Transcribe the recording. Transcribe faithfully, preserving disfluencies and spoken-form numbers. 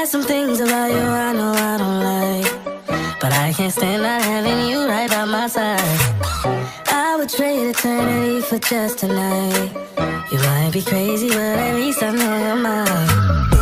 There's some things about you I know I don't like, but I can't stand not having you right by my side. I would trade eternity for just tonight. You might be crazy, but at least I know you're mine.